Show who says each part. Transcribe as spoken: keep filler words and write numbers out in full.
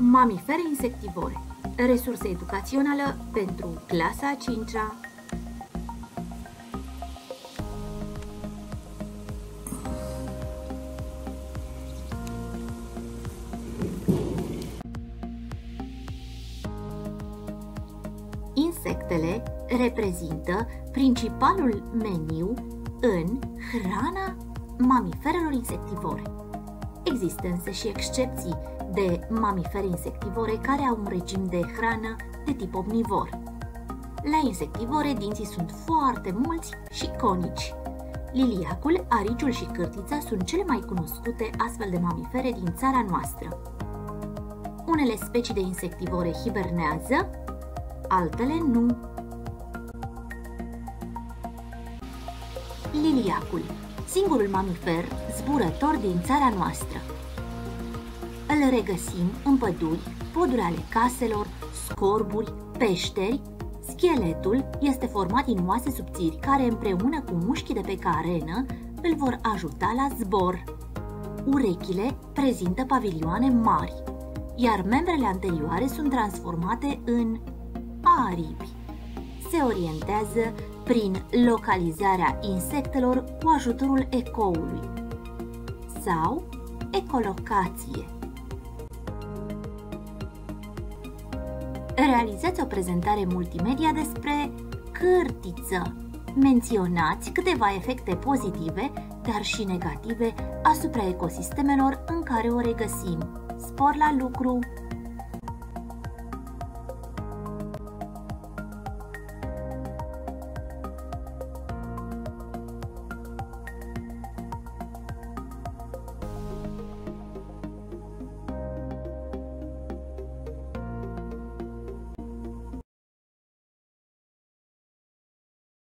Speaker 1: Mamifere insectivore. Resursă educațională pentru clasa a cincea. Insectele reprezintă principalul meniu în hrana mamiferelor insectivore. Există însă și excepții de mamifere insectivore care au un regim de hrană de tip omnivor. La insectivore, dinții sunt foarte mulți și conici. Liliacul, ariciul și cârtița sunt cele mai cunoscute astfel de mamifere din țara noastră. Unele specii de insectivore hibernează, altele nu. Liliacul, singurul mamifer zburător din țara noastră. Îl regăsim în păduri, poduri ale caselor, scorburi, peșteri. Scheletul este format din oase subțiri care împreună cu mușchii de pe carenă îl vor ajuta la zbor. Urechile prezintă pavilioane mari, iar membrele anterioare sunt transformate în aripi. Se orientează prin localizarea insectelor cu ajutorul ecoului sau ecolocație. Realizați o prezentare multimedia despre cârtiță. Menționați câteva efecte pozitive, dar și negative asupra ecosistemelor în care o regăsim. Spor la lucru!